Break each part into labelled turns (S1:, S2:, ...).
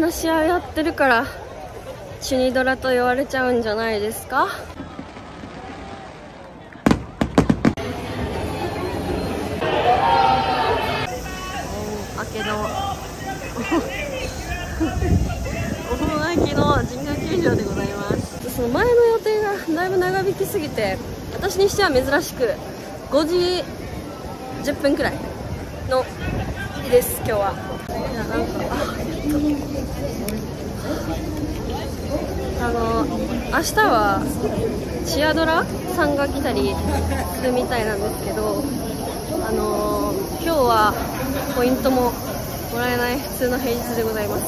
S1: な試合やってるからチュニドラと言われちゃうんじゃないですか。明けのお盆明けの神宮球場でございます。その前の予定がだいぶ長引きすぎて、私にしては珍しく5時10分くらいの日です。今日はなんか明日はチアドラさんが来たりするみたいなんですけど、今日はポイントももらえない普通の平日でございます。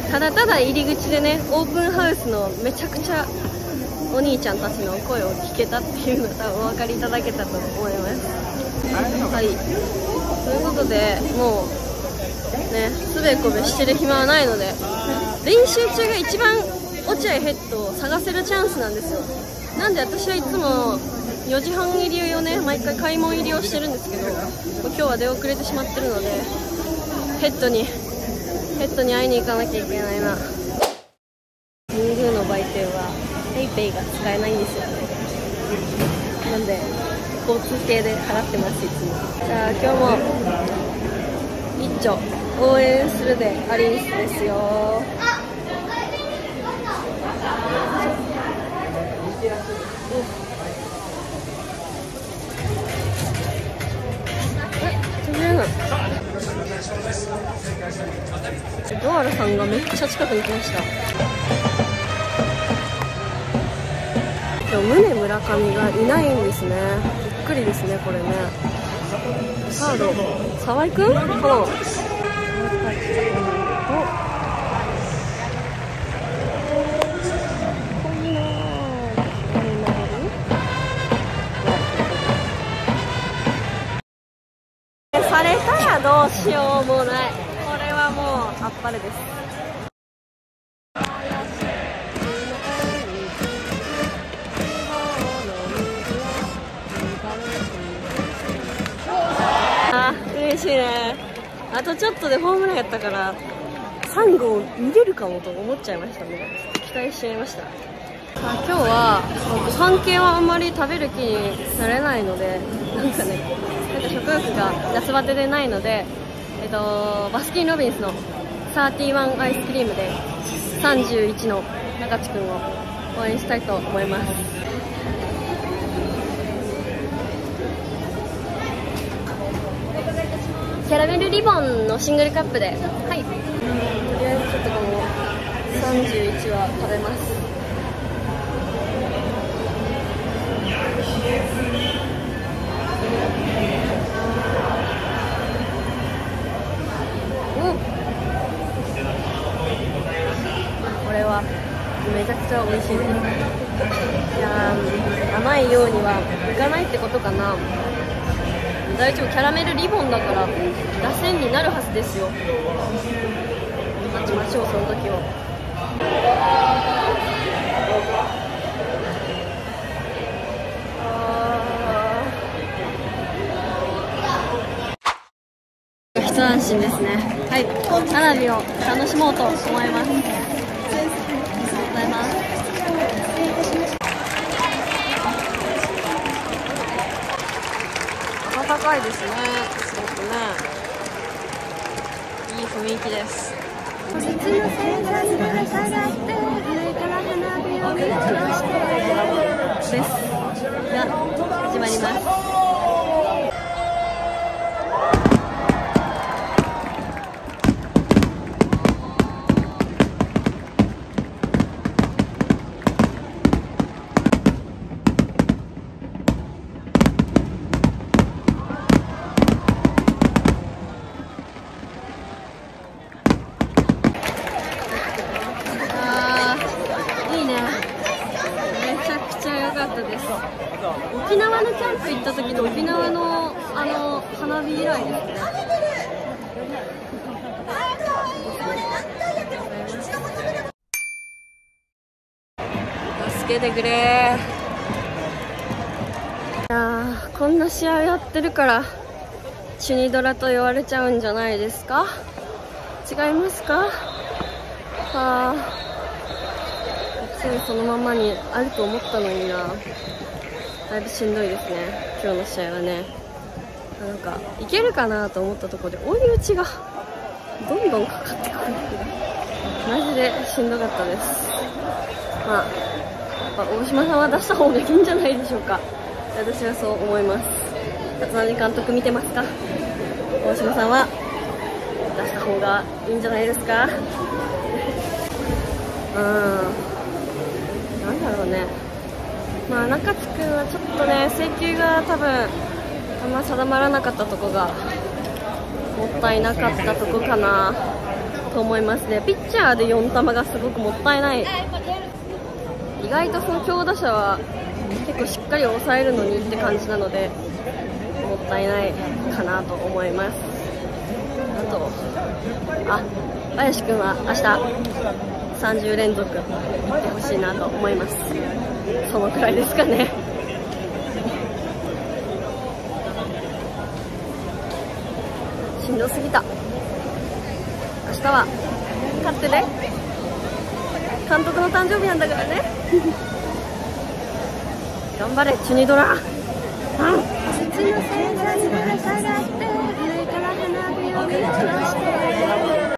S1: ただただ入り口でね、オープンハウスのめちゃくちゃお兄ちゃんたちの声を聞けたっていうのを多分お分かりいただけたと思います。はい、ということでもうね、すべこべしてる暇はないので、練習中が一番落合ヘッドを探せるチャンスなんですよ。なんで私はいつも4時半入りをね、毎回開門入りをしてるんですけど、今日は出遅れてしまってるのでヘッドに会いに行かなきゃいけないな。神宮の売店は PayPay が使えないんですよね。なんで交通系で払ってます、いつも。じゃあ今日も一丁応援するでアリンスですよ。ドアラさんがめっちゃ近くに来ました。今日宗村上がいないんですね。びっくりですね、これね。サード沢井くんかな。されたらどうしようもない。これはもうあっぱれです。あ、嬉しいね。あとちょっとでホームランやったから3号見れるかもと思っちゃいましたね。期待しちゃいました。今日はご飯系はあんまり食べる気になれないので、なんか食欲が夏バテでないので、バスキンロビンスの31アイスクリームで31の中地君を応援したいと思います。キャラメルリボンのシングルカップで、はい、とりあえずちょっとこの31は食べます。これはめちゃくちゃ美味しいです。いやー、甘いようにはいかないってことかな。大丈夫、キャラメルリボンだから打線になるはずですよ。待ちましょう、その時を。一安心ですね。はい、花火を楽しもうと思います。ありがとうございます。暖かいですね、すごくね。いい雰囲気です。おせちの星座に上がって上から花火を見てましてですが始まります。沖縄のキャンプ行った時の沖縄の花火以来ですね。助けてくれ。いやー、こんな試合やってるからチュニドラと言われちゃうんじゃないですか。違いますか。 あそのままにあると思ったのにな。だいぶしんどいですね、今日の試合はね。なんかいけるかなと思ったところで追い打ちがどんどんかかってくる。マジでしんどかったです。まあやっぱ大島さんは出した方がいいんじゃないでしょうか。私はそう思います。立浪監督見てますか。大島さんは出した方がいいんじゃないですか。なんだろうね。まあ中津君はちょっとね、制球が多分あんま定まらなかったとこがもったいなかったとこかなと思いますね。ピッチャーで4球がすごくもったいない。意外とその強打者は結構しっかり抑えるのにって感じなので、もったいないかなと思います。あと林君は明日30連続いってほしいなと思います。そのくらいですかね。しんどすぎた。明日は勝ってね。監督の誕生日なんだからね。頑張れチュニドラ。土の星座にぶら下がって上から花火を見下ろして